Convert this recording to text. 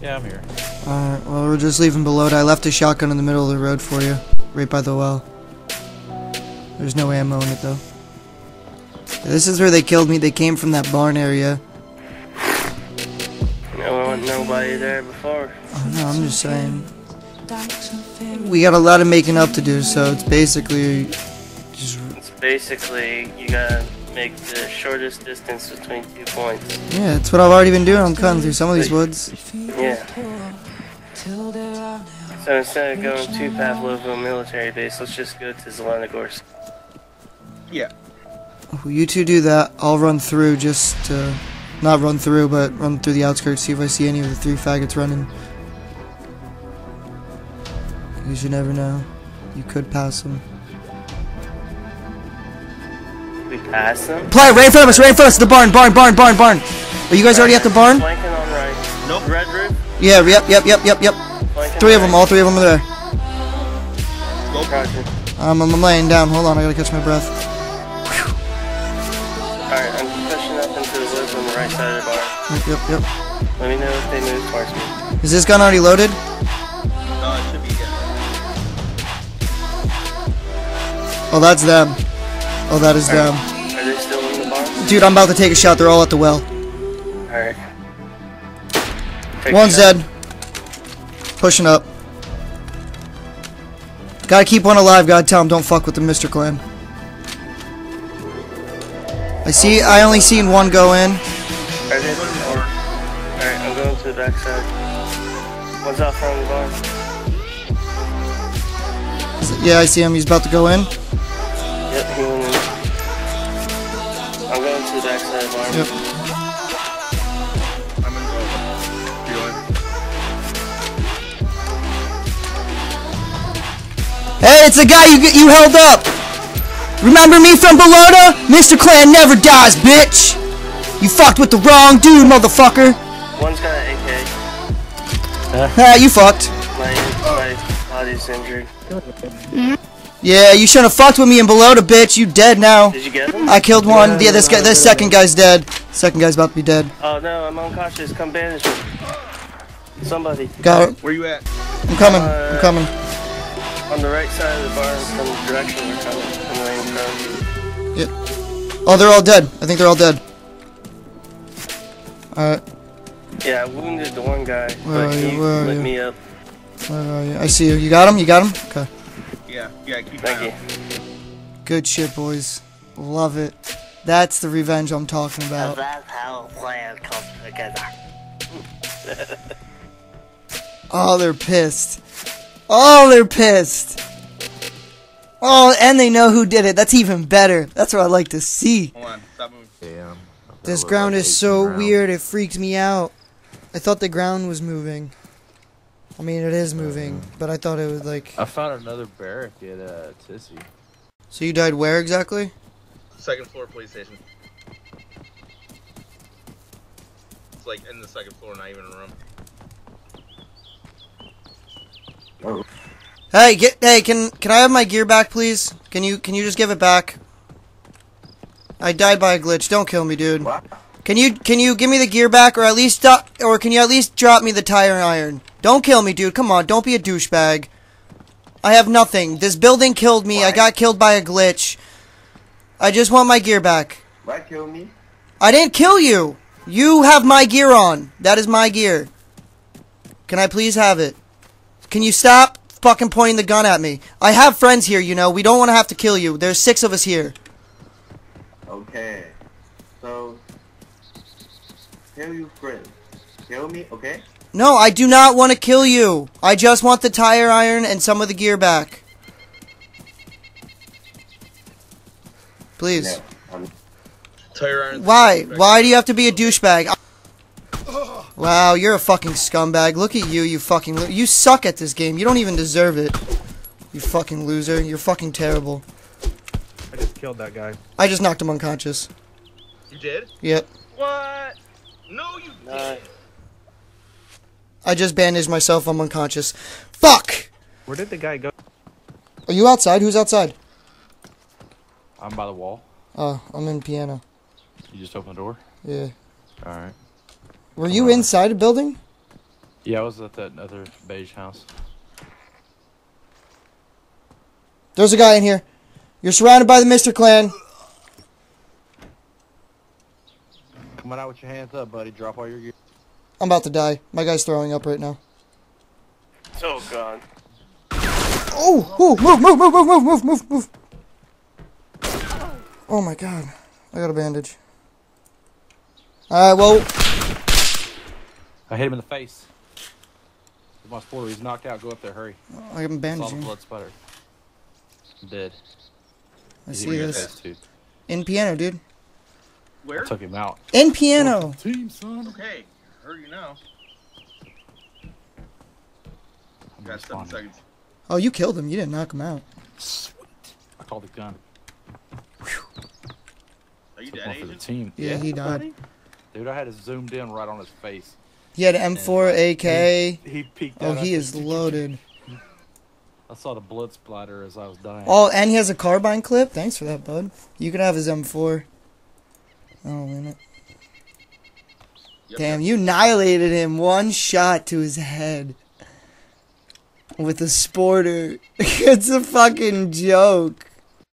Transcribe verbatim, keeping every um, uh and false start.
Yeah, I'm here. Alright, well, we're just leaving below. I left a shotgun in the middle of the road for you. Right by the well. There's no ammo in it, though. This is where they killed me. They came from that barn area. No, nobody there before. Oh, no, I'm just saying. We got a lot of making up to do, so it's basically just... It's basically, you gotta make the shortest distance between two points. Yeah, that's what I've already been doing. I'm cutting through some of these woods. Yeah. So instead of going to Pavlovo military base, let's just go to Zelenogorsk. Yeah. Well, you two do that. I'll run through just to... Not run through, but run through the outskirts, see if I see any of the three faggots running. Because you never know. You could pass them. We pass them? Play right in front of us, right in front of us, the barn, barn, barn, barn, barn. Are you guys already at the barn? Flanking on right. Nope. Red roof? Yeah, yep, yep, yep, yep, yep. Flanking Three of right. them, all three of them are there. Go. Roger. Um, I'm laying down, hold on, I gotta catch my breath. Alright, I'm pushing up into the woods on the right side of the barn. Yep, yep, yep. Let me know if they move towards me. Is this gun already loaded? Uh, it should be, yeah. Oh, that's them. Oh, that is them. Are they still in the barn? Dude, I'm about to take a shot, they're all at the well. Alright. Take One's a shot. dead. Pushing up. Gotta keep one alive, gotta tell him don't fuck with the Mister Clan. I see, I only seen one go in. Are they in the barn? Alright, I'm going to the back side. One's out front of the barn. Yeah, I see him, he's about to go in. Yep, he went in. I'm going to the back side of the barn. Yep. I'm gonna go. You going? Hey, it's the guy you you held up! Remember me from Bologna? Mister Clan never dies, bitch! You fucked with the wrong dude, motherfucker! One's got an A K. Ah, you fucked. My, my body's injured. Yeah, you shouldn't have fucked with me in Bologna, bitch. You dead now. Did you get him? I killed one. Yeah, this guy, this second guy's dead. Second guy's about to be dead. Oh no, I'm unconscious. Come bandage me. Somebody. Got it. Where you at? I'm coming. I'm coming. On the right side of the barn from the direction we're coming. From the lane from. Yep. Oh, they're all dead. I think they're all dead. Alright. Yeah, I wounded the one guy, Where but are you? he Where are lit you? me up. Where are you? I see you. You got him? You got him? Okay. Yeah, yeah, keep Thank an you. eye out. Good shit, boys. Love it. That's the revenge I'm talking about. That's how a plan comes together. Oh, they're pissed. Oh, they're pissed. Oh, and they know who did it. That's even better. That's what I like to see. Hold on, stop moving. Damn. This ground is so weird, it freaked me out. I thought the ground was moving. I mean, it is moving, but I thought it was like... I found another barrack at uh, Tissy. So you died where exactly? Second floor police station. It's like in the second floor, not even a room. Oh. Hey, get, hey, can can I have my gear back, please? Can you can you just give it back? I died by a glitch. Don't kill me, dude. What? Can you can you give me the gear back, or at least stop, or can you at least drop me the tire iron? Don't kill me, dude. Come on, don't be a douchebag. I have nothing. This building killed me. Why? I got killed by a glitch. I just want my gear back. Why kill me? I didn't kill you. You have my gear on. That is my gear. Can I please have it? Can you stop fucking pointing the gun at me? I have friends here, you know. We don't want to have to kill you. There's six of us here. Okay. So, kill you friends. Kill me, okay? No, I do not want to kill you. I just want the tire iron and some of the gear back. Please. No, I'm Tire iron. Why? Why do you have to be a douchebag? Wow, you're a fucking scumbag. Look at you, you fucking lo- You suck at this game. You don't even deserve it. You fucking loser. You're fucking terrible. I just killed that guy. I just knocked him unconscious. You did? Yep. What? No, you Uh, didn't. I just bandaged myself. I'm unconscious. Fuck! Where did the guy go? Are you outside? Who's outside? I'm by the wall. Oh, I'm in piano. You just open the door? Yeah. Alright. Were you inside a building? Yeah, I was at that other beige house. There's a guy in here. You're surrounded by the Mister Clan. Coming out with your hands up, buddy. Drop all your gear. I'm about to die. My guy's throwing up right now. Oh god. Oh, oh, move, move, move, move, move, move, move, move. Oh my god. I got a bandage. Alright, well. I hit him in the face. With my spoiler, he's knocked out. Go up there, hurry. I got a Saw bandage. the blood sputter. I'm dead. I He's see in your this. face, too. In piano, dude. Where? I took him out. In piano. Team, son. Okay, heard you now. I'm Got seven responding. seconds. Oh, you killed him. You didn't knock him out. Sweet. I called the gun. Are you Took dead, one for the Agent? team. Yeah, he died. Dude, I had it zoomed in right on his face. He had an M four, A K. He, he peeked Oh, out. he I is said, loaded. I saw the blood splatter as I was dying. Oh, and he has a carbine clip? Thanks for that, bud. You can have his M four. Oh, minute. Yep, Damn, yep. you annihilated him. One shot to his head. With a sporter. It's a fucking joke.